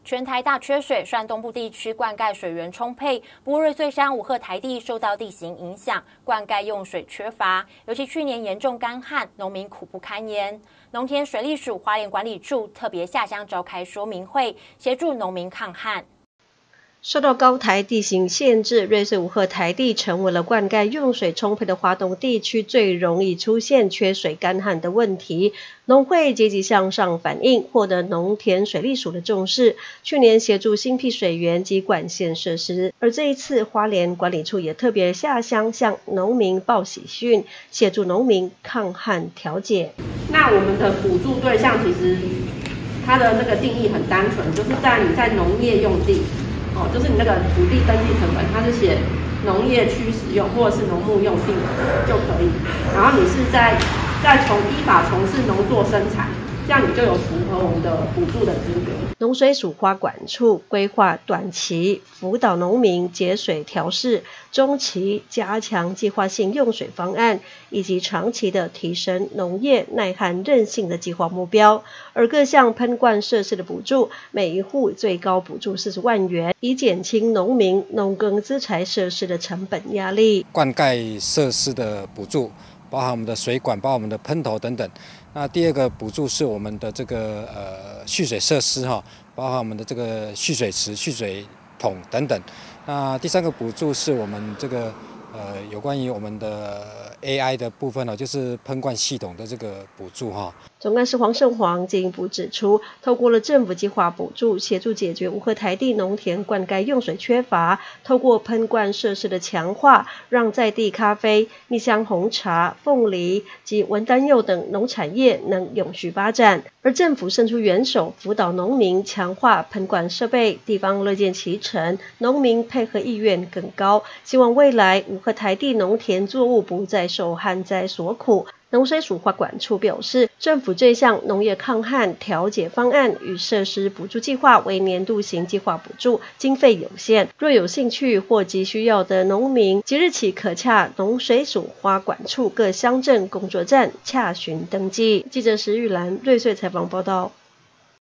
全台大缺水，山东部地区灌溉水源充沛，不过瑞穗山、五鹤台地受到地形影响，灌溉用水缺乏，尤其去年严重干旱，农民苦不堪言。农田水利署花莲管理处特别下乡召开说明会，协助农民抗旱。 受到高台地形限制，瑞穗五鹤台地成为了灌溉用水充沛的花东地区最容易出现缺水干旱的问题。农会积极向上反映，获得农田水利署的重视。去年协助新辟水源及管线设施，而这一次花莲管理处也特别下乡向农民报喜讯，协助农民抗旱调解。 那我们的补助对象其实它的那个定义很单纯，就是你在农业用地。就是你那个土地登记成本，它是写农业区使用或者是农牧用地就可以。然后你是在依法从事农作生产，这样你就有符合我们的补助的资格。 农水署花管处规划短期辅导农民节水调适，中期加强计划性用水方案，以及长期的提升农业耐旱韧性的计划目标。而各项喷灌设施的补助，每一户最高补助40万元，以减轻农民农耕资材设施的成本压力。 灌溉设施的补助，包含我们的水管，包含我们的喷头等等。那第二个补助是我们的这个蓄水设施包含我们的这个蓄水池、蓄水桶等等。那第三个补助是我们这个有关于我们的 AI 的部分就是喷灌系统的这个补助总干事黄胜煌进一步指出，透过了政府计划补助，协助解决五鹤台地农田灌溉用水缺乏，透过喷灌设施的强化，让在地咖啡、蜜香红茶、凤梨及文旦柚等农产业能永续发展。而政府伸出援手，辅导农民强化喷灌设备，地方乐见其成，农民配合意愿更高，希望未来五鹤台地农田作物不再受旱灾所苦。农水署花管处表示，政府这项农业抗旱调解方案与设施补助计划为年度型计划补助，经费有限，若有兴趣或急需要的农民，即日起可洽农水署花管处各乡镇工作站洽询登记。记者石玉兰瑞穗采访报道。